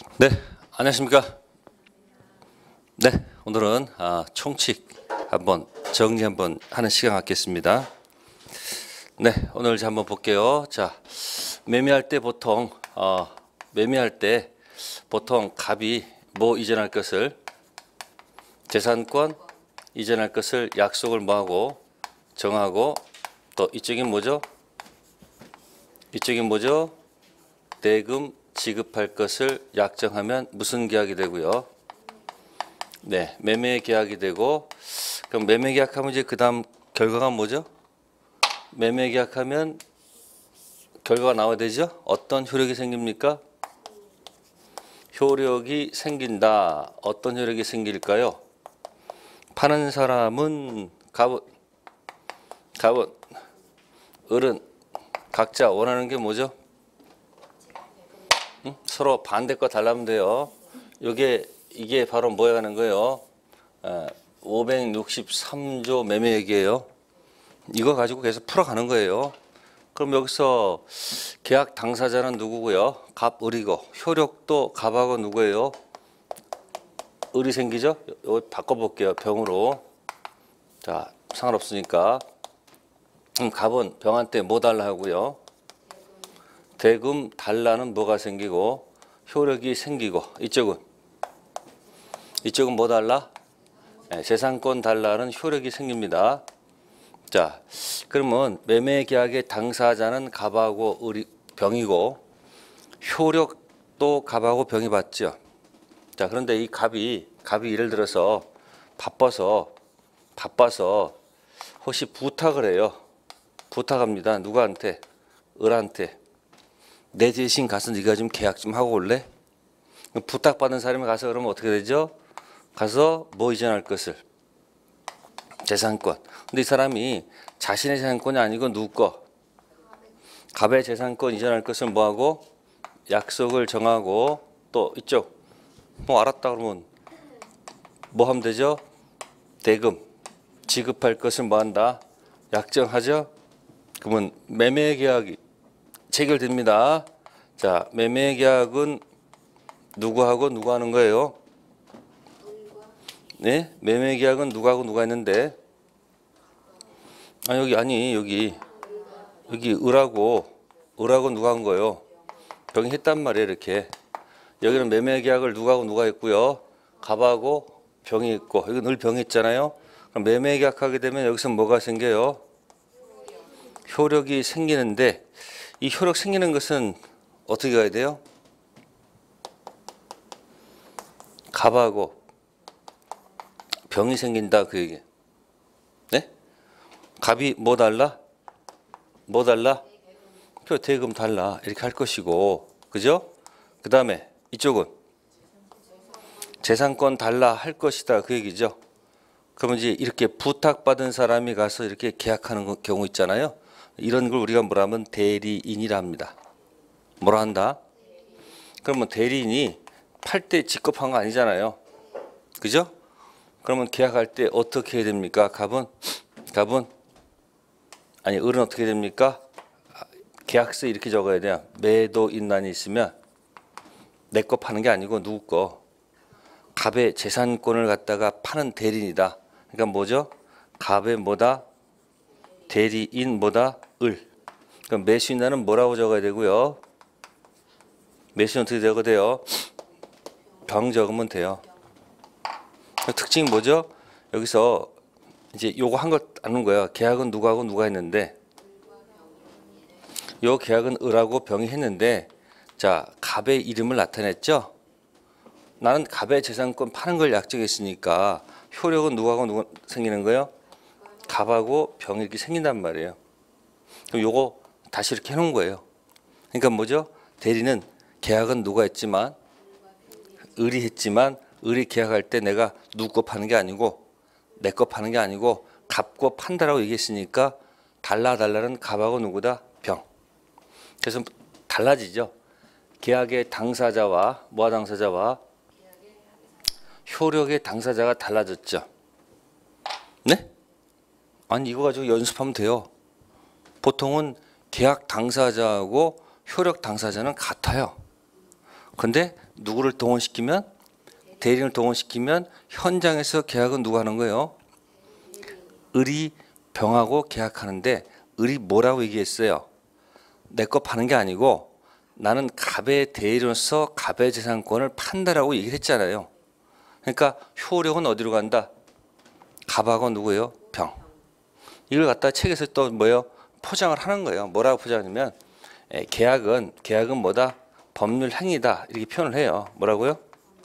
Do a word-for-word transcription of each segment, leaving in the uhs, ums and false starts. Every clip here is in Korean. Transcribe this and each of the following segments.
네, 안녕하십니까. 네, 오늘은 아, 총칙 한번 정리 한번 하는 시간 갖겠습니다. 네, 오늘 이제 한번 볼게요. 자, 매매할 때 보통 어, 매매할 때 보통 갑이 뭐 이전할 것을 재산권 이전할 것을 약속을 뭐하고 정하고, 또 이쪽이 뭐죠? 이쪽이 뭐죠? 대금 지급할 것을 약정하면 무슨 계약이 되고요? 네, 매매 계약이 되고, 그럼 매매 계약하면 이제 그 다음 결과가 뭐죠? 매매 계약하면 결과가 나와야 되죠? 어떤 효력이 생깁니까? 효력이 생긴다. 어떤 효력이 생길까요? 파는 사람은 갑은, 갑은, 을은 각자 원하는 게 뭐죠? 응? 서로 반대 거 달라면 돼요. 이게 이게 바로 뭐야 하는 거예요? 아, 오백육십삼 조 매매액이에요. 이거 가지고 계속 풀어가는 거예요. 그럼 여기서 계약 당사자는 누구고요? 갑, 을이고, 효력도 갑하고 누구예요? 을이 생기죠? 이거 바꿔볼게요. 병으로. 자, 상관없으니까. 그럼 갑은 병한테 뭐 달라 하고요? 대금 달라는 뭐가 생기고 효력이 생기고, 이쪽은 이쪽은 뭐 달라? 네, 재산권 달라는 효력이 생깁니다. 자, 그러면 매매 계약의 당사자는 갑하고 을이 병이고, 효력도 갑하고 병이 받죠. 자, 그런데 이 갑이 갑이 예를 들어서 바빠서 바빠서 혹시 부탁을 해요. 부탁합니다. 누구한테? 을한테. 내 대신 가서 네가 좀 계약 좀 하고 올래? 부탁받은 사람이 가서 그러면 어떻게 되죠? 가서 뭐 이전할 것을? 재산권. 근데 이 사람이 자신의 재산권이 아니고 누구 거? 갑의 재산권 이전할 것을 뭐하고? 약속을 정하고, 또 이쪽 뭐 알았다 그러면 뭐 하면 되죠? 대금 지급할 것을 뭐 한다? 약정하죠? 그러면 매매 계약이 체결됩니다. 자, 매매 계약은 누구하고 누가 하는 거예요? 네? 매매 계약은 누구하고 누가 했는데? 아, 여기 아니 여기 여기 을하고 을하고 누가 한 거예요? 병이 했단 말이에요. 이렇게 여기는 매매 계약을 누구하고 누가 했고요? 갑하고 병이 있고, 여기 늘 병이 있잖아요. 그럼 매매 계약하게 되면 여기서 뭐가 생겨요? 효력이 생기는데, 이 효력 생기는 것은 어떻게 가야 돼요? 갑하고 병이 생긴다 그 얘기. 네? 갑이 뭐 달라? 뭐 달라? 표 대금 달라 이렇게 할 것이고, 그죠? 그 다음에 이쪽은 재산권 달라 할 것이다 그 얘기죠. 그러면 이제 이렇게 부탁받은 사람이 가서 이렇게 계약하는 경우 있잖아요. 이런 걸 우리가 뭐라 하면 대리인이라 합니다. 뭐라 한다? 그러면 대리인이 팔 때 직급한 거 아니잖아요. 그죠? 그러면 계약할 때 어떻게 해야 됩니까? 갑은? 갑은? 아니, 을은 어떻게 됩니까? 계약서에 이렇게 적어야 돼요. 매도 인란이 있으면 내 거 파는 게 아니고 누구 거? 갑의 재산권을 갖다가 파는 대리인이다. 그러니까 뭐죠? 갑의 뭐다? 대리인 뭐다? 을. 그럼 매수인단은 뭐라고 적어야 되고요? 매수인 어떻게 적어야 돼요? 병 적으면 돼요. 특징이 뭐죠? 여기서 이제 요거 한 것 아는 거야. 계약은 누구하고 누가 했는데, 요 계약은 을하고 병이 했는데, 자, 갑의 이름을 나타냈죠? 나는 갑의 재산권 파는 걸 약정했으니까 효력은 누구하고 누가 생기는 거예요? 갑하고 병이 이렇게 생긴단 말이에요. 그럼 요거 다시 이렇게 해놓은 거예요. 그러니까 뭐죠? 대리는 계약은 누가 했지만, 을이 했지만, 을이 계약할 때 내가 누구 거 파는 게 아니고 내 거 파는 게 아니고 갑 거 판다라고 얘기했으니까 달라 달라는 갑하고 누구다? 병. 그래서 달라지죠. 계약의 당사자와 뭐와 당사자와 효력의 당사자가 달라졌죠. 네? 아니 이거 가지고 연습하면 돼요. 보통은 계약 당사자하고 효력 당사자는 같아요. 근데 누구를 동원시키면? 대리인을 동원시키면 현장에서 계약은 누가 하는 거예요? 을이 병하고 계약하는데 을이 뭐라고 얘기했어요? 내 거 파는 게 아니고 나는 갑의 대리로서 갑의 재산권을 판다라고 얘기를 했잖아요. 그러니까 효력은 어디로 간다? 갑하고 누구예요? 병. 이걸 갖다 책에서 또 뭐예요? 포장을 하는 거예요. 뭐라고 포장하냐면 에, 계약은 계약은 뭐다? 법률 행위다 이렇게 표현을 해요. 뭐라고요?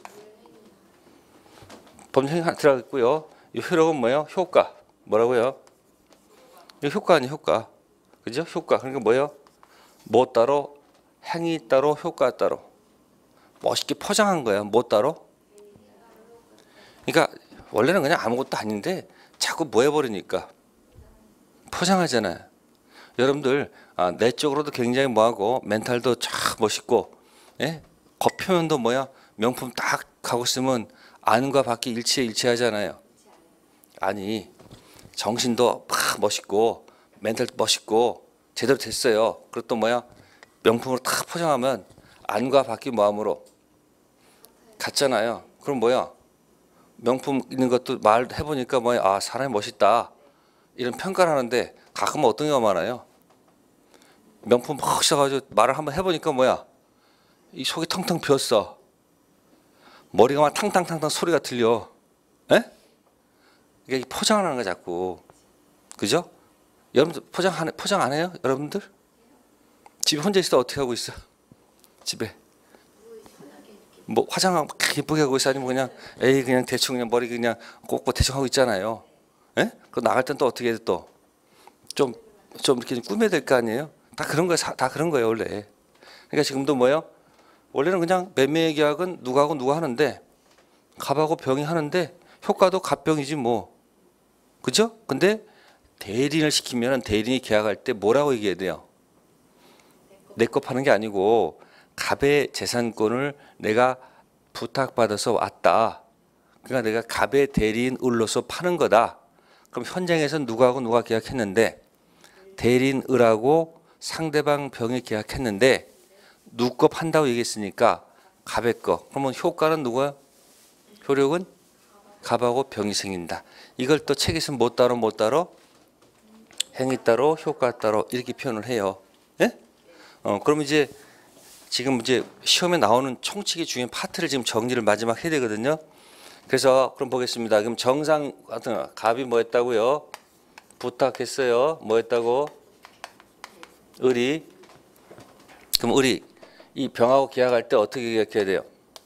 법률 행위 들어가 있고요. 이 효력은 뭐예요? 효과. 뭐라고요? 이 효과 아니에요? 효과. 그죠? 효과. 그러니까 뭐예요? 뭐 따로? 행위 따로 효과 따로. 멋있게 포장한 거예요. 뭐 따로? 그러니까 원래는 그냥 아무것도 아닌데 자꾸 뭐 해버리니까 포장하잖아요. 여러분들 아, 내적으로도 굉장히 뭐하고 멘탈도 쫙 멋있고 예? 겉표면도 뭐야 명품 딱 하고 있으면 안과 밖이 일치해 일치하잖아요. 아니 정신도 막 멋있고 멘탈도 멋있고 제대로 됐어요. 그리고 또 뭐야 명품으로 딱 포장하면 안과 밖이 뭐함으로 같잖아요. 그럼 뭐야 명품 있는 것도 말 해보니까 뭐야 아 사람이 멋있다 이런 평가를 하는데 가끔은 어떤 경우가 많아요. 명품 막 써가지고 말을 한번 해보니까 뭐야 이 속이 텅텅 비었어. 머리가 막 탕탕탕탕 소리가 들려. 에? 이게 포장을 하는 거야 자꾸. 그죠? 여러분들 포장 안, 포장 안 해요? 여러분들? 집에 혼자 있을 때 어떻게 하고 있어? 집에 뭐 화장하고 막 예쁘게 하고 있어 아니면 그냥 에이 그냥 대충 그냥 머리 그냥 꽂고 대충 하고 있잖아요. 에? 그 나갈 땐 또 어떻게 해 또? 좀 좀 이렇게 꾸며야 될 거 아니에요? 다 그런 거예요. 다 그런 거예요 원래. 그러니까 지금도 뭐예요? 원래는 그냥 매매 계약은 누가하고 누가 하는데 갑하고 병이 하는데 효과도 갑병이지 뭐. 그죠? 근데 대리인을 시키면 대리인이 계약할 때 뭐라고 얘기해야 돼요? 내 거 파는 게 아니고 갑의 재산권을 내가 부탁받아서 왔다. 그러니까 내가 갑의 대리인 을로서 파는 거다. 그럼 현장에서 누가하고 누가 계약했는데 대리인 을하고 상대방 병이 계약했는데 누구 거 판다고 얘기했으니까 갑의 거. 그러면 효과는 누구야? 효력은 갑하고 병이 생긴다. 이걸 또 책에서 뭐 따로 뭐 따로 행위 따로 효과 따로 이렇게 표현을 해요. 예? 어 그럼 이제 지금 이제 시험에 나오는 총칙의 중요한 파트를 지금 정리를 마지막 해야 되거든요. 그래서 그럼 보겠습니다. 그럼 정상 같은 갑이 뭐 했다고요? 부탁했어요. 뭐 했다고? 을이. 그럼 을이 이 병하고 계약할 때 어떻게 계약해야 돼요?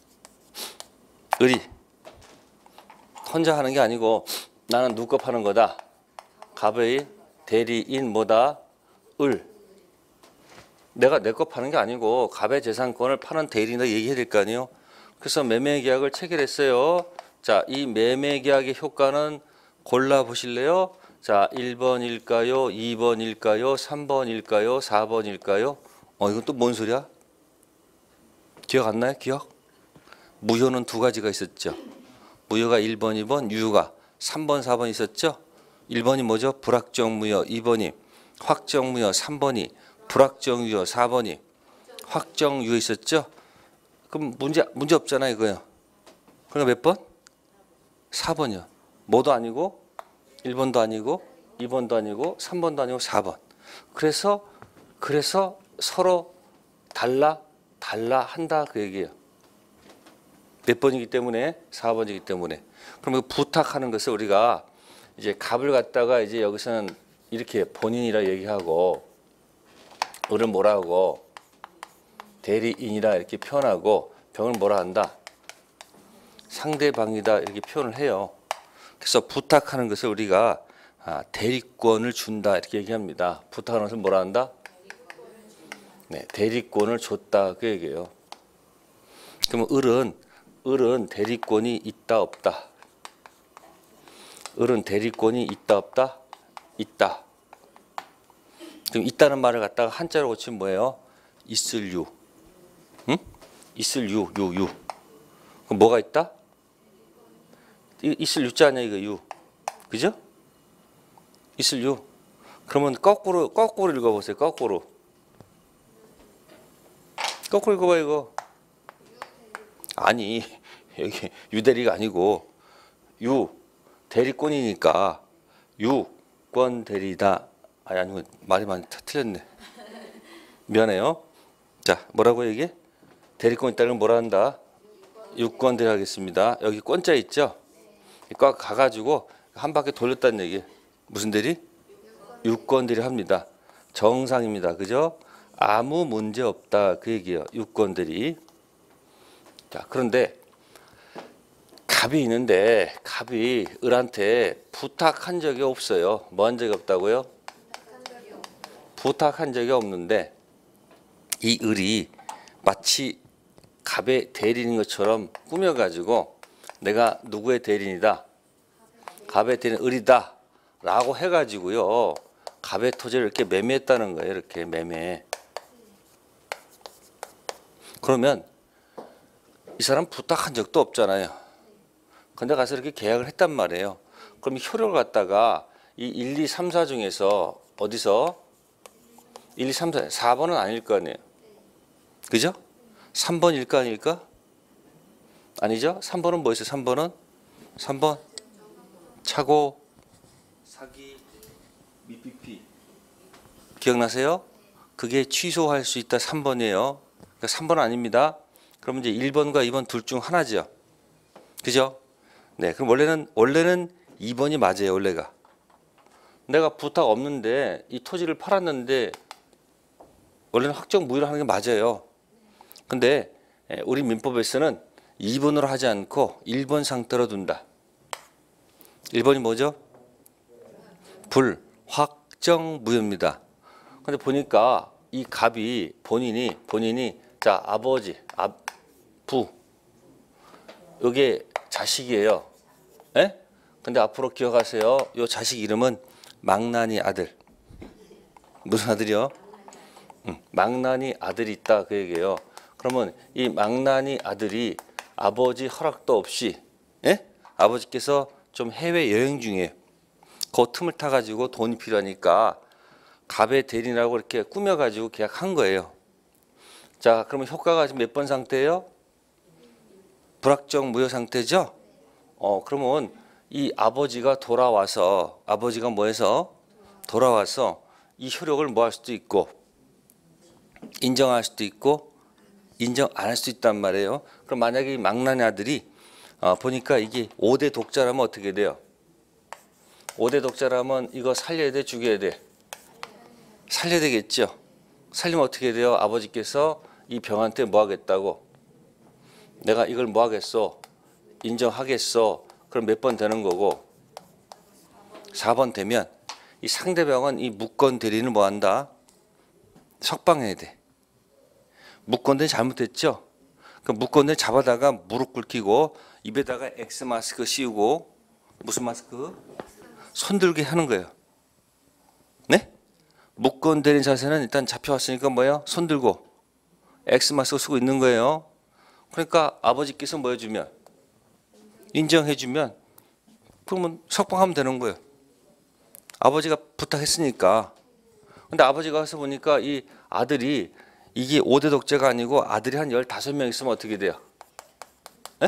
을이 혼자 하는 게 아니고 나는 누구 거 파는 거다. 갑의 대리인 뭐다? 을. 내가 내 거 파는 게 아니고 갑의 재산권을 파는 대리인을 얘기해야 될 거 아니에요. 그래서 매매 계약을 체결했어요. 자, 이 매매 계약의 효과는 골라 보실래요? 자, 일 번일까요? 이 번일까요? 삼 번일까요? 사 번일까요? 어, 이건 또 뭔 소리야? 기억 안 나요? 기억? 무효는 두 가지가 있었죠. 무효가 일 번, 이 번, 유효가 삼 번, 사 번 있었죠. 일 번이 뭐죠? 불확정 무효. 이 번이 확정 무효. 삼 번이 불확정 유효. 사 번이 확정 유효 있었죠. 그럼 문제 문제 없잖아요, 이거요. 그러니까 몇 번? 사 번이요. 뭐도 아니고 일 번도 아니고 이 번도 아니고 삼 번도 아니고 사 번. 그래서 그래서 서로 달라 달라 한다 그 얘기예요. 몇 번이기 때문에 사 번이기 때문에. 그럼 부탁하는 것을 우리가 이제 갑을 갖다가 이제 여기서는 이렇게 본인이라 얘기하고 을을 뭐라 하고 대리인이라 이렇게 표현하고 병을 뭐라 한다? 상대방이다 이렇게 표현을 해요. 그래서 부탁하는 것을 우리가 대리권을 준다 이렇게 얘기합니다. 부탁하는 것을 뭐라 한다? 네, 대리권을 줬다 그 얘기예요. 그러면 을은 을은 대리권이 있다 없다. 을은 대리권이 있다 없다? 있다. 그럼 있다는 말을 갖다가 한자로 고치면 뭐예요? 있을 유. 응? 있을 유, 유, 유. 그럼 뭐가 있다? 있을 유자 아니야 이거 유. 그죠? 있을 유. 그러면 거꾸로 거꾸로 읽어보세요. 거꾸로. 거꾸로 읽어봐 이거. 아니 여기 유대리가 아니고 유 대리권이니까 유권 대리다. 아니 아니 말이 많이 틀렸네. 미안해요. 자 뭐라고 얘기해? 대리권 있다는 건 뭐라 한다? 유권 대리 하겠습니다. 여기 권자 있죠? 꽉 가가지고 한 바퀴 돌렸다는 얘기. 무슨 대리? 유권 대리 합니다. 정상입니다. 그죠? 아무 문제 없다 그 얘기예요. 유권 대리. 자 그런데 갑이 있는데 갑이 을한테 부탁한 적이 없어요. 뭐 한 적이 없다고요? 부탁한 적이 없는데 이 을이 마치 갑의 대리인 것처럼 꾸며가지고 내가 누구의 대리인이다. 갑의 대리인 을이다 라고 해가지고요. 갑의 토지를 이렇게 매매했다는 거예요. 이렇게 매매. 그러면 이 사람 부탁한 적도 없잖아요. 근데 가서 이렇게 계약을 했단 말이에요. 그럼 효력을 갖다가 이 일, 이, 삼, 사 중에서 어디서 일, 이, 삼, 사, 사 번은 아닐 거 아니에요. 그죠? 삼 번일까 아닐까? 아니죠? 삼 번은 뭐였어요? 삼 번은? 삼 번 차고 사기 미피피 기억나세요? 그게 취소할 수 있다 삼 번이에요. 그러니까 삼 번 아닙니다. 그러면 이제 일 번과 이 번 둘 중 하나죠. 그죠? 네, 그럼 원래는 원래는 이 번이 맞아요. 원래가 내가 부탁 없는데 이 토지를 팔았는데 원래는 확정 무효로 하는 게 맞아요. 근데 우리 민법에서는 이 번으로 하지 않고 일 번 상태로 둔다. 일 번이 뭐죠? 불확정 무효입니다. 근데 보니까 이 갑이 본인이 본인이 자 아버지 아부 이게 자식이에요. 에? 근데 앞으로 기억하세요. 요 자식 이름은 망나니 아들. 무슨 아들이요? 응, 망나니 아들이 있다 그 얘기예요. 그러면 이 망나니 아들이 아버지 허락도 없이 예? 아버지께서 좀 해외 여행 중이에요. 그 틈을 타가지고 돈이 필요하니까 갑의 대리라고 이렇게 꾸며가지고 계약한 거예요. 자 그러면 효과가 지금 몇 번 상태예요? 불확정 무효 상태죠? 어 그러면 이 아버지가 돌아와서 아버지가 뭐해서 돌아와서 이 효력을 뭐 할 수도 있고 인정할 수도 있고 인정 안 할 수 있단 말이에요. 그럼 만약에 이 망나니 아들이 어, 보니까 이게 오 대 독자라면 어떻게 돼요? 오 대 독자라면 이거 살려야 돼 죽여야 돼? 살려야 되겠죠. 살리면 어떻게 돼요? 아버지께서 이 병한테 뭐 하겠다고? 내가 이걸 뭐 하겠어? 인정하겠어. 그럼 몇 번 되는 거고? 사 번 되면 이 상대방은 이 무권 대리는 뭐 한다? 석방해야 돼. 무권 대리 잘못했죠? 그 무권 대리 잡아다가 무릎 꿇히고 입에다가 X 마스크 씌우고 무슨 마스크? 손들게 하는 거예요. 네? 무권 대리 자세는 일단 잡혀왔으니까 뭐예요? 손들고 X 마스크 쓰고 있는 거예요. 그러니까 아버지께서 뭐 해주면 인정해주면 그러면 석방하면 되는 거예요. 아버지가 부탁했으니까. 근데 아버지가 가서 보니까 이 아들이 이게 오 대 독재가 아니고 아들이 한 열다섯 명 있으면 어떻게 돼요? 에?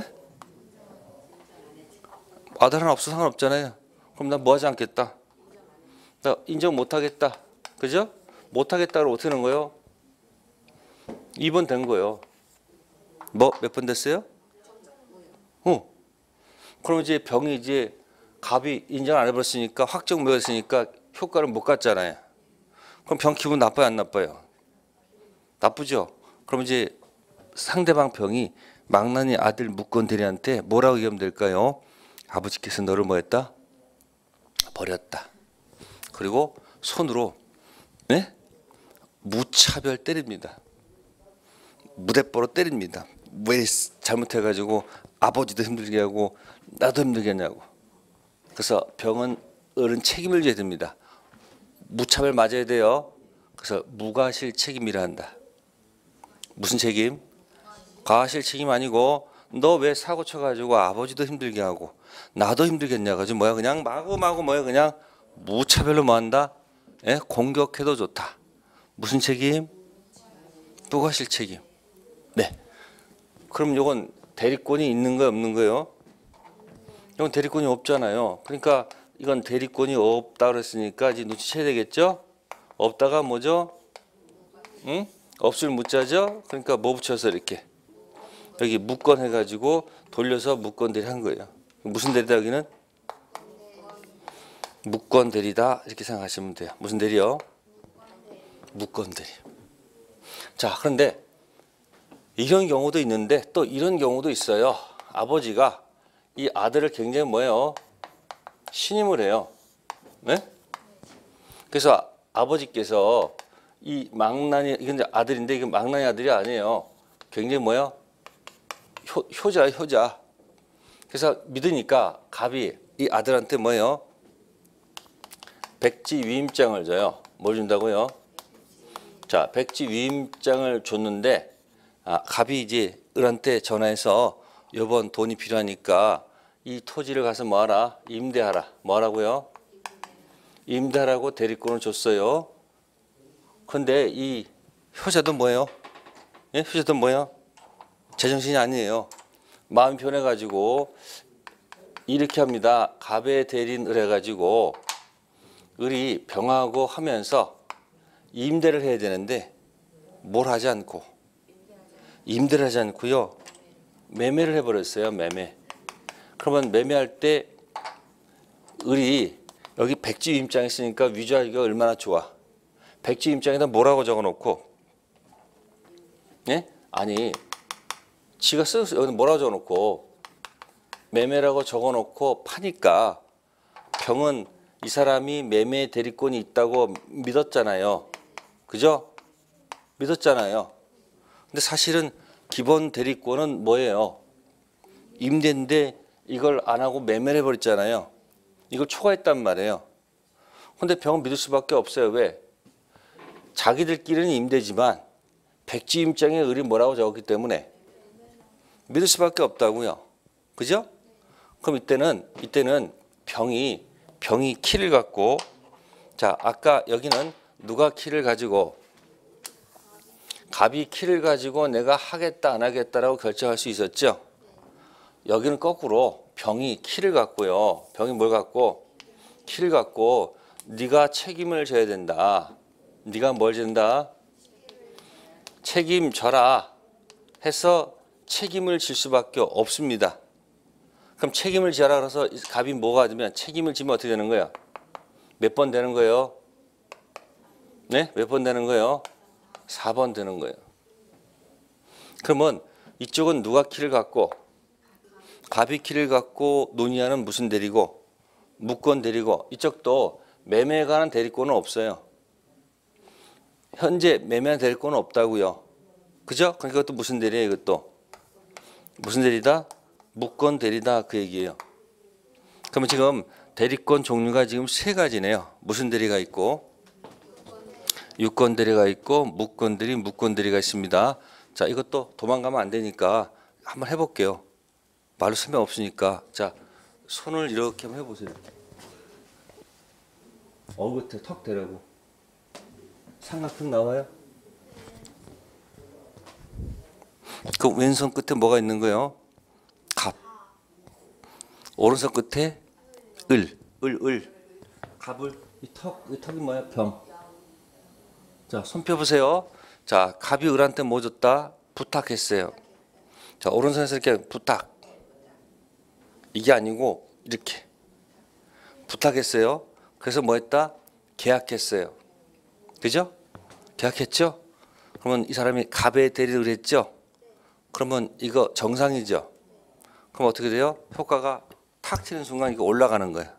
아들 하나 없어 상관없잖아요. 그럼 나 뭐 하지 않겠다. 나 인정 못하겠다. 그죠? 못하겠다고 어떻게 하는 거예요? 이 번 된 거예요. 뭐 몇 번 됐어요? 어. 그럼 이제 병이 이제 갑이 인정 안 해버렸으니까 확정 무효였으니까 효과를 못 갖잖아요. 그럼 병 기분 나빠요 안 나빠요? 나쁘죠. 그럼 이제 상대방 병이 망나니 아들 무권 대리한테 뭐라고 얘기하면 될까요? 아버지께서 너를 뭐했다? 버렸다. 그리고 손으로 네? 무차별 때립니다. 무대뽀로 때립니다. 왜 잘못해가지고 아버지도 힘들게 하고 나도 힘들게 하냐고. 그래서 병은 어른 책임을 져야 됩니다. 무차별 맞아야 돼요. 그래서 무과실 책임이라 한다. 무슨 책임? 과실 책임 아니고 너 왜 사고 쳐가지고 아버지도 힘들게 하고 나도 힘들게 했냐 가지고 뭐야 그냥 마구마구 뭐야 그냥 무차별로 뭐 한다? 예? 공격해도 좋다. 무슨 책임? 무과실 책임. 네. 그럼 요건 대리권이 있는 거예요, 없는 거예요? 이건 대리권이 없잖아요. 그러니까 이건 대리권이 없다 그랬으니까 이제 눈치채야 되겠죠? 없다가 뭐죠? 응? 없을 무자죠? 그러니까 뭐 붙여서 이렇게 여기 무건 해가지고 돌려서 무건 대리 한 거예요. 무슨 대리다 여기는? 무건 대리다 이렇게 생각하시면 돼요. 무슨 대리요? 무건 대리. 자, 그런데 이런 경우도 있는데 또 이런 경우도 있어요. 아버지가 이 아들을 굉장히 뭐예요? 신임을 해요. 네? 그래서 아버지께서 이 망나니 이건 이제 아들인데 이게 망나니 아들이 아니에요. 굉장히 뭐예요? 효, 효자 효자. 그래서 믿으니까 갑이 이 아들한테 뭐예요? 백지 위임장을 줘요. 뭘 준다고요? 자, 백지 위임장을 줬는데 아, 갑이 이제 을한테 전화해서 이번 돈이 필요하니까 이 토지를 가서 뭐하라? 임대하라. 뭐하라고요? 임대하라고 대리권을 줬어요. 그런데 이 효자도 뭐예요? 예? 효자도 뭐예요? 제정신이 아니에요. 마음이 변해가지고 이렇게 합니다. 갑의 대리인 을 해가지고 을이 병하고 하면서 임대를 해야 되는데 뭘 하지 않고 임대를 하지 않고요. 매매를 해버렸어요. 매매. 그러면 매매할 때 을이 여기 백지 위임장에 있으니까 위조하기가 얼마나 좋아. 백지 위임장에다 뭐라고 적어놓고 예? 아니 지가 쓰 여기 뭐라고 적어놓고 매매라고 적어놓고 파니까 병은 이 사람이 매매 대리권이 있다고 믿었잖아요. 그죠? 믿었잖아요. 근데 사실은 기본 대리권은 뭐예요? 임대인데 이걸 안 하고 매매를 해버렸잖아요. 이걸 초과했단 말이에요. 근데 병은 믿을 수밖에 없어요. 왜? 자기들끼리는 임대지만 백지 임장에 을이 뭐라고 적었기 때문에 믿을 수밖에 없다고요. 그죠? 그럼 이때는 이때는 병이 병이 키를 갖고 자 아까 여기는 누가 키를 가지고 갑이 키를 가지고 내가 하겠다 안 하겠다라고 결정할 수 있었죠. 여기는 거꾸로 병이 키를 갖고요. 병이 뭘 갖고 키를 갖고 네가 책임을 져야 된다. 네가 뭘 진다? 책임져라 해서 책임을 질 수밖에 없습니다. 그럼 책임을 지라 그래서 갑이 뭐가 되면 책임을 지면 어떻게 되는 거야? 몇 번 되는 거예요? 네? 몇 번 되는 거예요? 사 번 되는 거예요. 그러면 이쪽은 누가 키를 갖고 갑이 키를 갖고 논의하는 무슨 대리고 무권 대리고 이쪽도 매매에 관한 대리권은 없어요. 현재 매매한 대리권은 없다고요. 그죠? 그러니까 이것도 무슨 대리예요? 이것도 무슨 대리다? 무권 대리다 그 얘기예요. 그러면 지금 대리권 종류가 지금 세 가지네요. 무슨 대리가 있고 유권 대리가 있고 무권 대리, 무권 대리가 있습니다. 자, 이것도 도망가면 안 되니까 한번 해볼게요. 말로 설명 없으니까. 자, 손을 이렇게 한번 해보세요. 얼굴 턱 대라고. 삼각형 나와요? 그 왼손 끝에 뭐가 있는 거예요? 갑. 오른손 끝에 을, 을, 을. 갑을 이 턱, 이 턱이 뭐야? 병. 자, 손 펴보세요. 자, 갑이 을한테 뭐 줬다? 부탁했어요. 자, 오른손에서 이렇게 부탁. 이게 아니고 이렇게 부탁했어요. 그래서 뭐 했다? 계약했어요. 그죠? 계약했죠? 그러면 이 사람이 갑의 대리를 했죠? 그러면 이거 정상이죠? 그럼 어떻게 돼요? 효과가 탁 치는 순간 이거 올라가는 거야.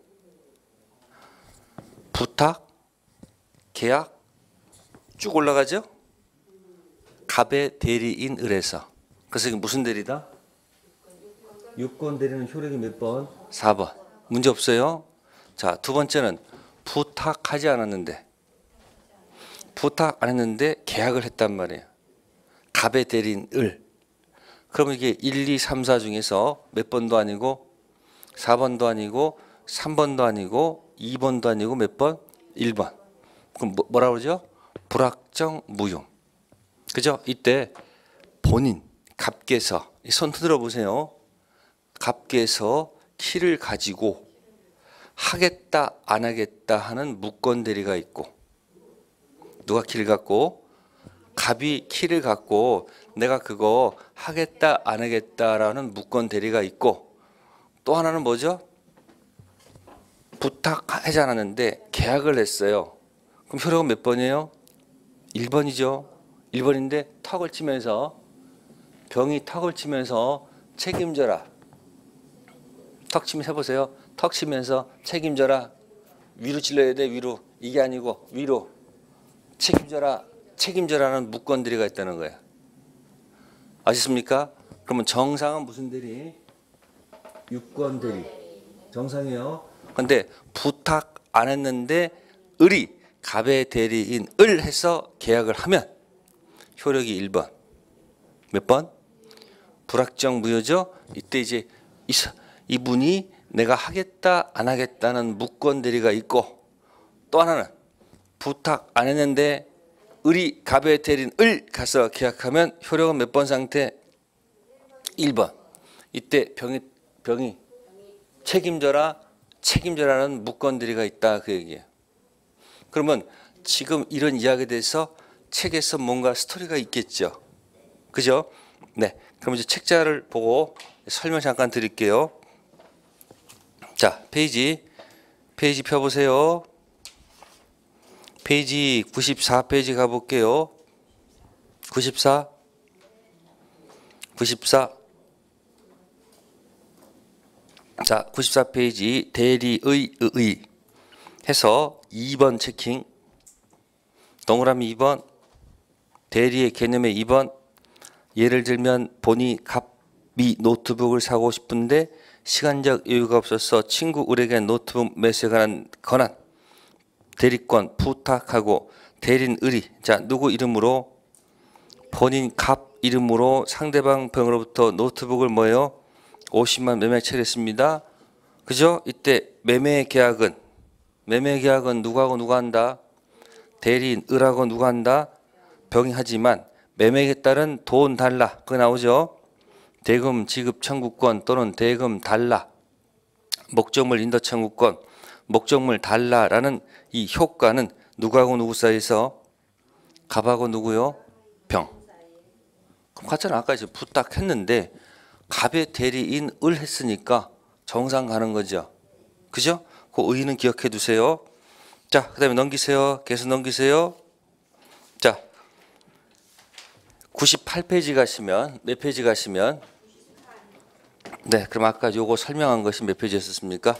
부탁, 계약 쭉 올라가죠? 갑의 대리인 을에서. 그래서 이게 무슨 대리다? 유권 대리는 효력이 몇 번? 사 번. 문제 없어요? 자, 두 번째는 부탁하지 않았는데 부탁 안 했는데 계약을 했단 말이에요. 갑의 대리인 을. 그러면 이게 일, 이, 삼, 사 중에서 몇 번도 아니고 사 번도 아니고 삼 번도 아니고 이 번도 아니고 몇 번? 일 번. 그럼 뭐라 그러죠? 불확정 무효. 그죠? 이때 본인 갑께서 손 흔들어 보세요. 갑께서 키를 가지고 하겠다 안 하겠다 하는 무권 대리가 있고, 누가 키를 갖고? 갑이 키를 갖고 내가 그거 하겠다 안 하겠다라는 무권 대리가 있고, 또 하나는 뭐죠? 부탁하지 않았는데 계약을 했어요. 그럼 효력은 몇 번이에요? 일 번이죠. 일 번인데 턱을 치면서, 병이 턱을 치면서 책임져라. 턱 치면서 해보세요. 턱 치면서 책임져라. 위로 찔러야 돼. 위로. 이게 아니고 위로. 책임져라. 책임져라는 무권 대리가 있다는 거예요. 아셨습니까? 그러면 정상은 무슨 대리? 유권 대리. 정상이요. 근데 부탁 안 했는데 을이 갑의 대리인 을 해서 계약을 하면 효력이 일 번. 몇 번? 불확정 무효죠. 이때 이제 이분이 내가 하겠다 안 하겠다는 무권 대리가 있고, 또 하나는 부탁 안 했는데 을이 갑의 대리인 을 가서 계약하면 효력은 몇 번 상태? 일 번. 이때 병이 병이 책임져라 책임져라는 무권 대리가 있다, 그 얘기예요. 그러면 지금 이런 이야기에 대해서 책에서 뭔가 스토리가 있겠죠. 그죠? 네. 그럼 이제 책자를 보고 설명 잠깐 드릴게요. 자, 페이지 페이지 펴보세요. 페이지 구십사 페이지 가볼게요. 구십사 구십사. 자, 구십사 페이지 대리의 의 해서 이 번 체킹. 동그라미 이 번. 대리의 개념의 이 번. 예를 들면 본이 갑이 노트북을 사고 싶은데 시간적 여유가 없어서 친구 을에게 노트북 매수에 관한 권한, 대리권 부탁하고 대리인 을이, 자, 누구 이름으로? 본인 갑 이름으로 상대방 병으로부터 노트북을 뭐예요? 오십만 매매 처리했습니다. 그죠? 이때 매매 계약은 매매 계약은 누구하고 누가 한다? 대리인 을하고 누가 한다? 병이 하지만 매매에 따른 돈 달라, 그거 나오죠? 대금 지급 청구권 또는 대금 달라, 목적물 인도 청구권, 목적물 달라라는 이 효과는 누구하고 누구 사이에서? 갑하고 누구요? 병. 그럼 같잖아. 아까 이제 부탁했는데 갑의 대리인 을 했으니까 정상 가는 거죠. 그죠? 그 의의는 기억해 두세요. 자, 그 다음에 넘기세요. 계속 넘기세요. 자, 구십팔 페이지 가시면, 몇 페이지 가시면? 네, 그럼 아까 요거 설명한 것이 몇 페이지였습니까?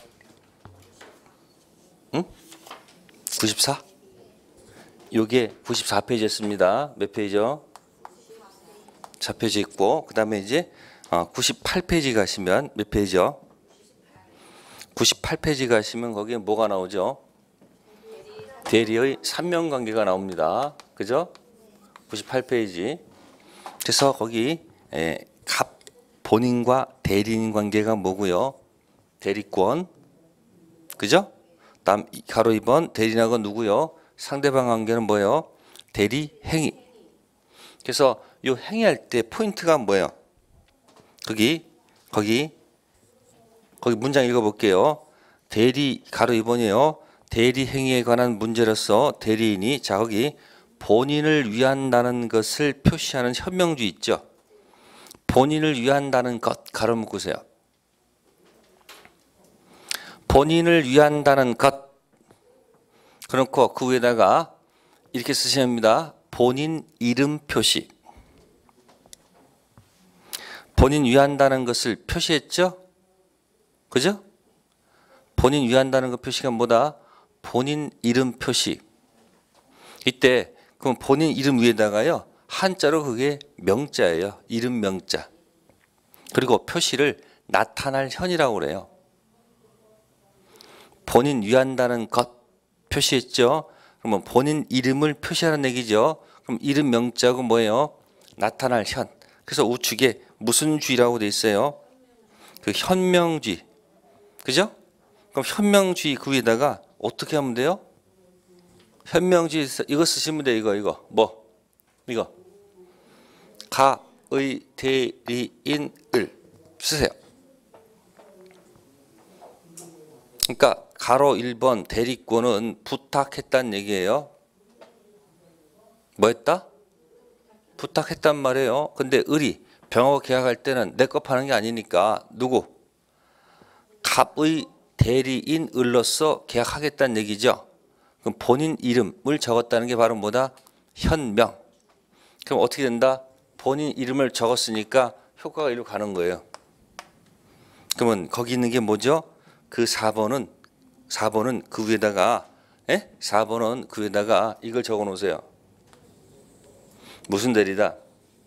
응? 구십사? 요게 구십사 페이지였습니다. 몇 페이지요? 사 페이지 있고, 그 다음에 이제 구십팔 페이지 가시면 몇 페이지요? 구십팔 페이지 가시면 거기에 뭐가 나오죠? 대리의 삼명관계가 나옵니다. 그죠? 구십팔 페이지. 그래서 거기 에, 갑 본인과 대리인 관계가 뭐고요? 대리권. 그죠? 다음 가로 이 번 대리인하고 누구요? 상대방 관계는 뭐예요? 대리 행위. 그래서 이 행위할 때 포인트가 뭐예요? 거기 거기 거기 문장 읽어볼게요. 대리 가로 이 번이에요. 대리 행위에 관한 문제로서 대리인이, 자, 거기 본인을 위한다는 것을 표시하는 현명주 있죠. 본인을 위한다는 것 가로 묶으세요. 본인을 위한다는 것. 그렇고 그 위에다가 이렇게 쓰셔야 합니다. 본인 이름 표시. 본인 위한다는 것을 표시했죠? 그죠? 본인 위한다는 것 표시가 뭐다? 본인 이름 표시. 이때 그럼 본인 이름 위에다가요, 한자로 그게 명자예요. 이름 명자. 그리고 표시를 나타날 현이라고 그래요. 본인 위한다는 것 표시했죠? 그러면 본인 이름을 표시하는 얘기죠. 그럼 이름 명자고 뭐예요? 나타날 현. 그래서 우측에 무슨 주의라고 돼 있어요? 그 현명주의. 그죠? 그럼 현명주의 그 위에다가 어떻게 하면 돼요? 현명주의 이거 쓰시면 돼. 이거 이거 뭐 이거 가 값의 대리인을 쓰세요. 그러니까 가로 일 번 대리권은 부탁했단 얘기예요. 뭐 했다? 부탁했단 말이에요. 근데 을이 병하고 계약할 때는 내 거 파는 게 아니니까 누구? 갑의 대리인 을로서 계약하겠다는 얘기죠. 그럼 본인 이름을 적었다는 게 바로 뭐다? 현명. 그럼 어떻게 된다? 본인 이름을 적었으니까 효과가 이리로 가는 거예요. 그러면 거기 있는 게 뭐죠? 그 사 번은 사 번은 그 위에다가 에? 사 번은 그 위에다가 이걸 적어 놓으세요. 무슨 대리다?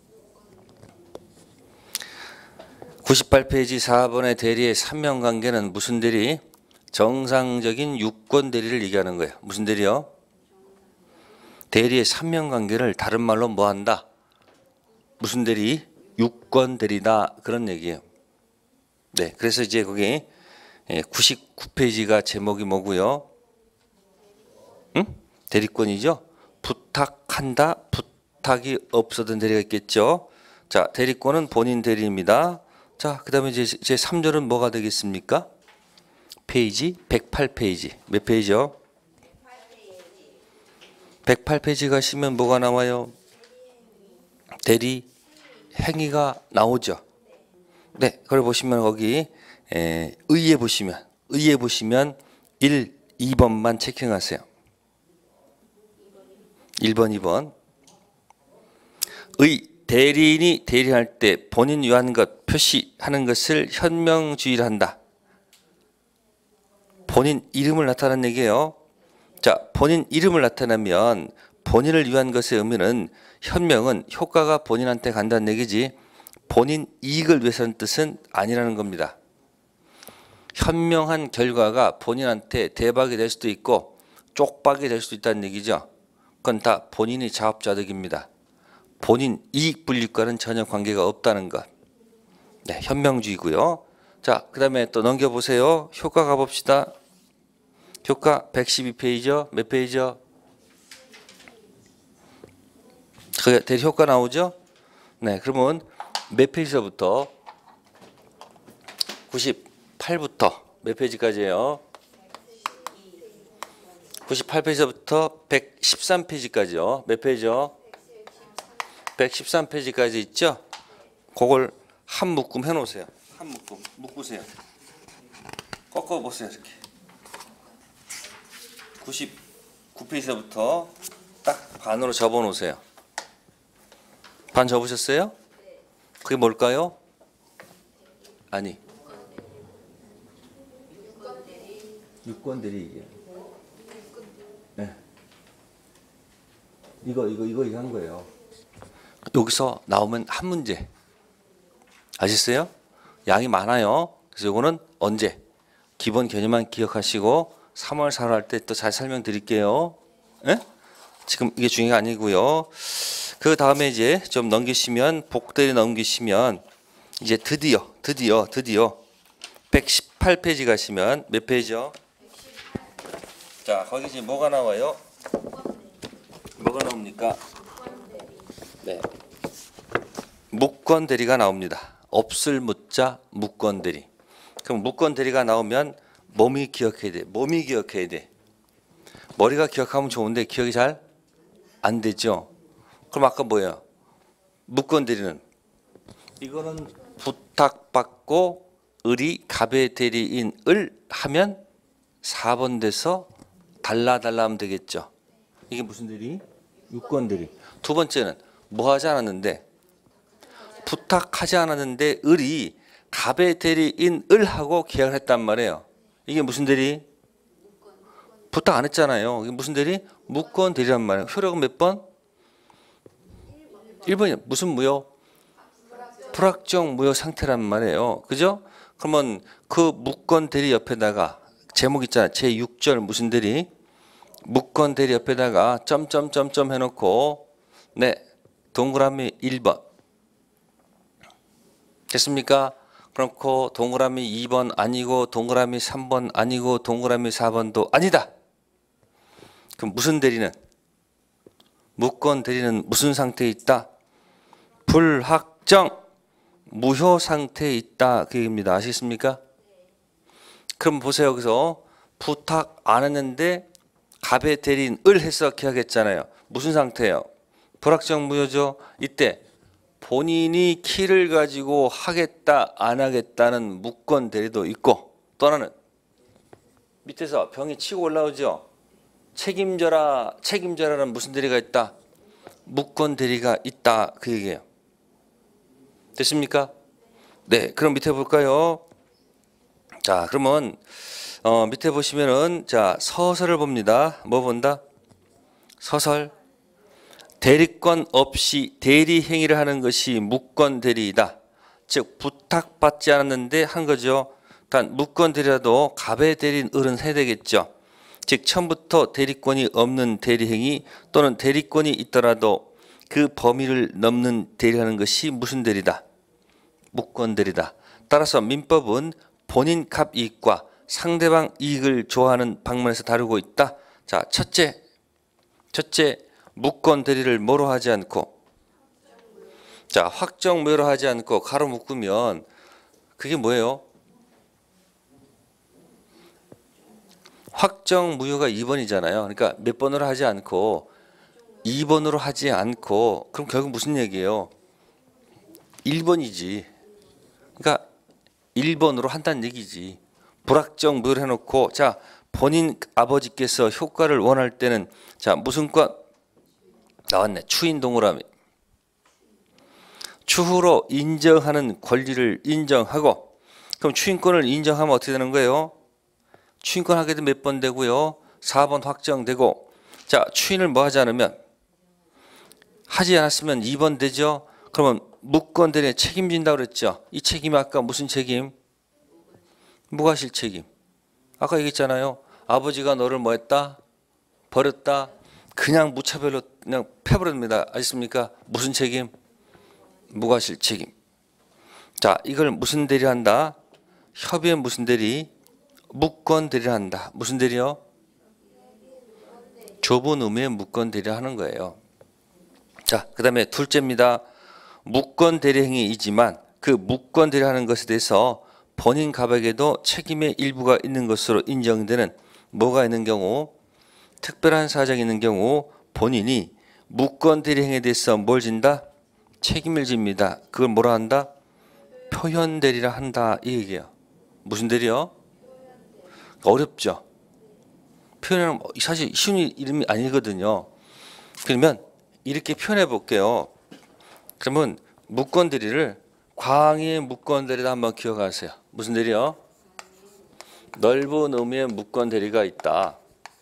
구십팔 페이지 사 번의 대리의 삼명관계는 무슨 대리? 정상적인 유권 대리를 얘기하는 거예요. 무슨 대리요? 대리의 삼명관계를 다른 말로 뭐 한다? 무슨 대리? 유권 대리다. 그런 얘기예요. 네, 그래서 이제 거기 구십구 페이지가 제목이 뭐고요? 응? 대리권이죠. 부탁한다. 부탁이 없어던 대리가 있겠죠. 자, 대리권은 본인 대리입니다. 자, 그 다음에 이제 제 삼 절은 뭐가 되겠습니까? 페이지 백팔 페이지. 몇 페이지요? 백팔 페이지 가시면 뭐가 나와요? 대리 행위가 나오죠. 네, 그걸 보시면 거기 에, 의에 보시면 의에 보시면 일, 이 번만 체킹하세요. 일 번, 이 번. 의 대리인이 대리할 때 본인 위한 것 표시하는 것을 현명주의를 한다. 본인 이름을 나타내는 얘기예요. 자, 본인 이름을 나타내면 본인을 위한 것의 의미는 현명은 효과가 본인한테 간다는 얘기지 본인 이익을 위해서는 뜻은 아니라는 겁니다. 현명한 결과가 본인한테 대박이 될 수도 있고 쪽박이 될 수도 있다는 얘기죠. 그건 다 본인이 자업자득입니다. 본인 이익 분립과는 전혀 관계가 없다는 것. 네, 현명주의고요. 자, 그 다음에 또 넘겨보세요. 효과 가봅시다. 효과 백십이 페이지요. 몇 페이지요? 그 대리 효과 나오죠? 네, 그러면 몇 페이지서부터? 구십팔부터 몇 페이지까지예요? 구십팔 페이지서부터 백십삼 페이지까지요. 몇 페이지요? 백십삼 페이지까지 있죠? 그걸 한 묶음 해놓으세요. 한 묶음 묶으세요. 꺾어보세요. 이렇게. 구십구 페이지서부터 딱 반으로 접어놓으세요. 반 접으셨어요? 그게 뭘까요? 아니. 유권 대리 이게. 네. 이거 이거 이거 이거 한 거예요. 여기서 나오면 한 문제. 아셨어요? 양이 많아요. 그래서 이거는 언제? 기본 개념만 기억하시고 삼월 사월 할 때 또 잘 설명드릴게요. 예? 지금 이게 중요한 게 아니고요. 그 다음에 이제 좀 넘기시면 복대리 넘기시면 이제 드디어 드디어 드디어 백십팔 페이지 가시면 몇 페이지요? 자, 거기 이제 뭐가 나와요? 뭐가 나옵니까? 네. 무권 대리가 나옵니다. 없을 묻자 무권 대리. 그럼 무권 대리가 나오면 몸이 기억해야 돼. 몸이 기억해야 돼. 머리가 기억하면 좋은데 기억이 잘 안 되죠. 그럼 아까 뭐예요? 무권 대리는 이거는 부탁받고 을이 갑의 대리인을 하면 사 번 돼서 달라 달라 하면 되겠죠. 이게 무슨 대리? 유권 대리. 두 번째는 뭐 하지 않았는데 부탁하지 않았는데 을이 갑의 대리인을 하고 계약을 했단 말이에요. 이게 무슨 대리? 부탁 안 했잖아요. 이게 무슨 대리? 무권 대리란 말이에요. 효력은 몇 번? 일 번이요. 무슨 무효? 불확정 무효 상태란 말이에요. 그죠? 그러면 그 무권 대리 옆에다가 제목 있잖아요. 제육 절 무슨 대리? 무권 대리 옆에다가 점점점점 해놓고 네 동그라미 일 번 됐습니까? 그렇고 동그라미 이 번 아니고 동그라미 삼 번 아니고 동그라미 사 번도 아니다. 그럼 무슨 대리는? 무권 대리는 무슨 상태에 있다? 불확 확정 무효 상태에 있다 그 얘기입니다. 아시겠습니까? 그럼 보세요. 여기서 부탁 안 했는데 갑의 대리인 을 해서 계약했잖아요. 무슨 상태예요? 불확정 무효죠. 이때 본인이 키를 가지고 하겠다 안 하겠다는 무권 대리도 있고, 또 하나는 밑에서 병이 치고 올라오죠. 책임져라 책임져라는 무슨 대리가 있다? 무권 대리가 있다 그 얘기예요. 됐습니까? 네, 그럼 밑에 볼까요? 자, 그러면 어, 밑에 보시면은 자 서설을 봅니다. 뭐 본다? 서설. 대리권 없이 대리 행위를 하는 것이 무권 대리이다. 즉 부탁받지 않았는데 한 거죠. 단 무권 대리라도 갑의 대리인 을은 해야 되겠죠. 즉 처음부터 대리권이 없는 대리 행위 또는 대리권이 있더라도 그 범위를 넘는 대리하는 것이 무슨 대리다? 무권 대리다. 따라서 민법은 본인 갑 이익과 상대방 이익을 좋아하는 방면에서 다루고 있다. 자, 첫째, 첫째 무권 대리를 뭐로 하지 않고, 자 확정 무효로 하지 않고 가로 묶으면 그게 뭐예요? 확정 무효가 이 번이잖아요. 그러니까 몇 번으로 하지 않고 이 번으로 하지 않고, 그럼 결국 무슨 얘기예요? 일 번이지. 그러니까 일 번으로 한다는 얘기지. 불확정 무효를 해놓고, 자 본인 아버지께서 효과를 원할 때는 자 무슨 권 나왔네. 추인 동그라미. 추후로 인정하는 권리를 인정하고, 그럼 추인권을 인정하면 어떻게 되는 거예요? 추인권 하게 되면 몇 번 되고요? 사 번 확정되고, 자 추인을 뭐 하지 않으면, 하지 않았으면 이 번 되죠. 그러면 무권 대리에 책임진다고 그랬죠. 이 책임이 아까 무슨 책임? 무과실 책임. 아까 얘기했잖아요. 아버지가 너를 뭐 했다? 버렸다. 그냥 무차별로 그냥 패버립니다. 아십니까? 무슨 책임? 무과실 책임. 자, 이걸 무슨 대리를 한다? 협의의 무슨 대리? 무권 대리를 한다. 무슨 대리요? 좁은 의미의 무권 대리를 하는 거예요. 자, 그 다음에 둘째입니다. 무권 대리 행위이지만 그 무권 대리하는 것에 대해서 본인 갑에게도 책임의 일부가 있는 것으로 인정되는 뭐가 있는 경우? 특별한 사정이 있는 경우 본인이 무권 대리 행위에 대해서 뭘 진다? 책임을 집니다. 그걸 뭐라 한다? 표현 대리라 한다 이 얘기예요. 무슨 대리요? 어렵죠. 표현은 사실 쉬운 이름이 아니거든요. 그러면 이렇게 표현해 볼게요. 그러면 무권 대리를 광의의 무권 대리다 한번 기억하세요. 무슨 대리요? 넓은 의미의 무권 대리가 있다.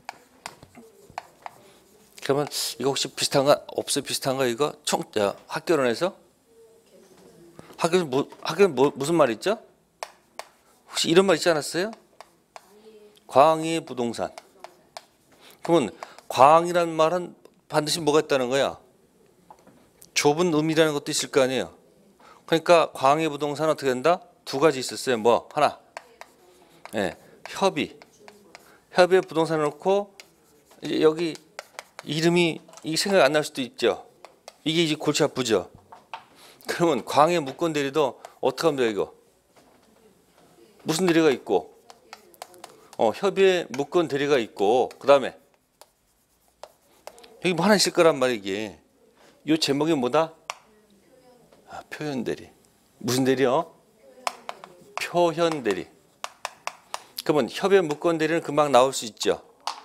그러면 이거 혹시 비슷한가? 없어요? 비슷한가 이거? 총 야, 학교론에서? 학교 뭐 학교 뭐 무슨 말 있죠? 혹시 이런 말 있지 않았어요? 광의 부동산. 그러면 광이란 말은 반드시 뭐가 있다는 거야? 좁은 의미라는 것도 있을 거 아니에요. 그러니까 광의 부동산은 어떻게 된다? 두 가지 있었어요. 뭐 하나, 예, 협의. 협의의 부동산을 놓고 이제 여기 이름이 이 생각 안 날 수도 있죠. 이게 이제 골치 아프죠. 그러면 광의 무권 대리도 어떻게 하면 돼요 이거? 무슨 대리가 있고, 어 협의의 무권 대리가 있고, 그 다음에 여기 뭐 하나 있을 거란 말이야 이게. 이 제목이 뭐다? 아, 표현 대리. 무슨 대리요? 표현 대리. 그러면 협의 무권 대리는 금방 나올 수 있죠.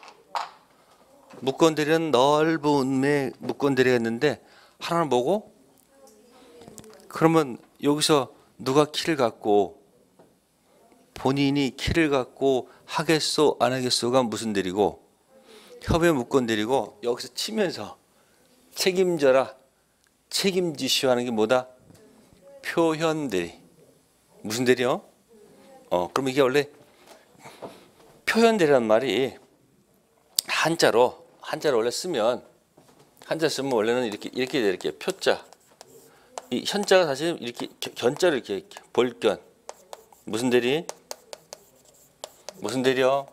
무권 대리는 넓은 무권 대리가 있는데 하나는 뭐고? 그러면 여기서 누가 키를 갖고 본인이 키를 갖고 하겠소 안 하겠소가 무슨 대리고, 협의 무권 대리고, 여기서 치면서 책임져라 책임지시오 하는 게 뭐다? 표현 대리. 무슨 대리요? 어 그럼 이게 원래 표현 대리란 말이 한자로 한자로 원래 쓰면 한자 쓰면 원래는 이렇게 이렇게 돼, 이렇게 표자. 이 현자가 사실 이렇게 견자를 이렇게, 이렇게 볼견. 무슨 대리? 무슨 대리요?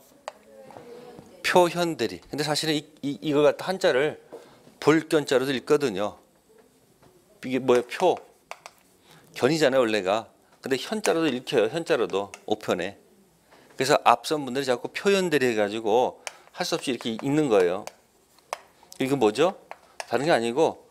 표현 대리. 근데 사실은 이, 이 이거 갖다 한자를 볼견자로도 읽거든요. 이게 뭐예요? 표. 견이잖아요 원래가. 근데 현자로도 읽혀요. 현자로도 오편에. 그래서 앞선 분들이 자꾸 표현들이 해가지고 할 수 없이 이렇게 읽는 거예요. 이거 뭐죠? 다른 게 아니고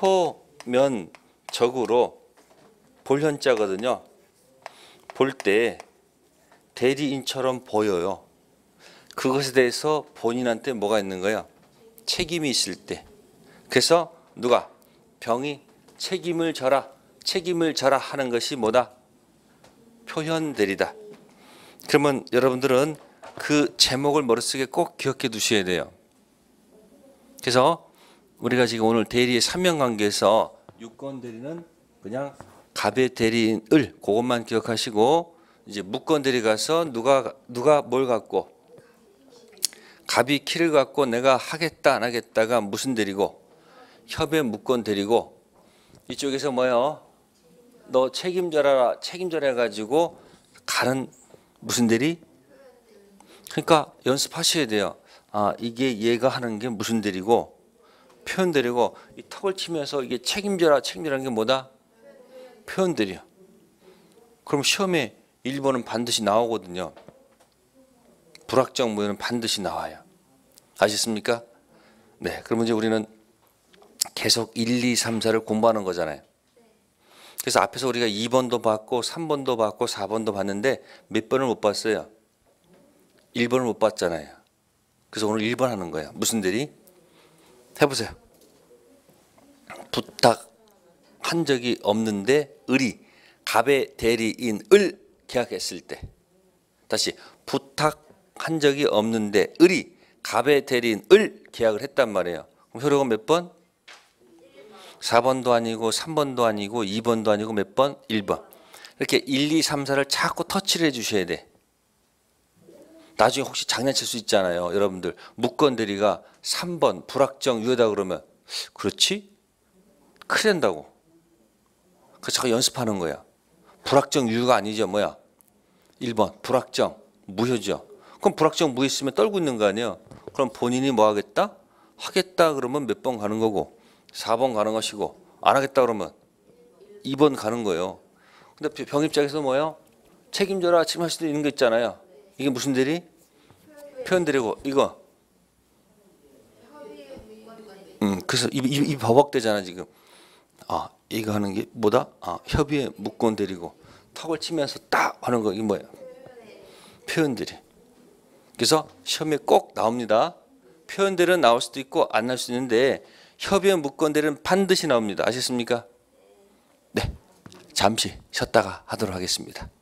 표면적으로 볼 현자거든요. 볼 때 대리인처럼 보여요. 그것에 대해서 본인한테 뭐가 있는 거예요? 책임이 있을 때. 그래서 누가? 병이 책임을 져라. 책임을 져라 하는 것이 뭐다? 표현대리다. 그러면 여러분들은 그 제목을 머릿속에 꼭 기억해 두셔야 돼요. 그래서 우리가 지금 오늘 대리의 삼형관계에서 유권대리는 그냥 갑의 대리인을 그것만 기억하시고 이제 무권대리 가서 누가 누가 뭘 갖고 갑이 키를 갖고 내가 하겠다 안 하겠다가 무슨 대리고 협의 무권대리고 이쪽에서 뭐요? 너 책임져라 책임져라 해가지고 가는 무슨 대리? 그러니까 연습하셔야 돼요. 아 이게 얘가 하는 게 무슨 대리고 표현 대리고 이 턱을 치면서 이게 책임져라 책임져라는 게 뭐다? 표현 대리야. 그럼 시험에 일 번은 반드시 나오거든요. 불확정 무효는 반드시 나와요. 아셨습니까? 네. 그러면 이제 우리는 계속 일, 이, 삼, 사를 공부하는 거잖아요. 그래서 앞에서 우리가 이 번도 봤고 삼 번도 봤고 사 번도 봤는데 몇 번을 못 봤어요? 일 번을 못 봤잖아요. 그래서 오늘 일 번 하는 거예요. 무슨 대리? 해보세요. 부탁한 적이 없는데 을이 갑의 대리인을 계약했을 때. 다시 부탁한 적이 없는데 을이 갑의 대리인을 계약을 했단 말이에요. 그럼 효력은 몇 번? 사 번도 아니고 삼 번도 아니고 이 번도 아니고 몇 번? 일 번. 이렇게 일, 이, 삼, 사를 자꾸 터치를 해 주셔야 돼. 나중에 혹시 장난칠 수 있잖아요. 여러분들 무권 대리가 삼 번 불확정 유효다 그러면 그렇지? 큰일 난다고. 그래서 자꾸 연습하는 거야. 불확정 유효가 아니죠. 뭐야? 일 번 불확정 무효죠. 그럼 불확정 무효 있으면 떨고 있는 거 아니에요. 그럼 본인이 뭐 하겠다? 하겠다 그러면 몇 번 가는 거고 사 번 가는 것이고 안 하겠다 그러면 이 번 가는 거예요. 근데 병 입장에서 뭐예요? 책임져라 책임할 수도 있는 거 있잖아요. 이게 무슨 대리? 표현 대리고 이거 음 그래서 이, 이, 이 버벅대잖아 지금. 아 이거 하는 게 뭐다? 아 협의의 무권 대리고 턱을 치면서 딱 하는 거 이게 뭐예요? 표현 대리. 그래서 시험에 꼭 나옵니다. 표현 대리는 나올 수도 있고 안 나올 수도 있는데 협의의 무권 대리는 반드시 나옵니다. 아셨습니까? 네, 잠시 쉬었다가 하도록 하겠습니다.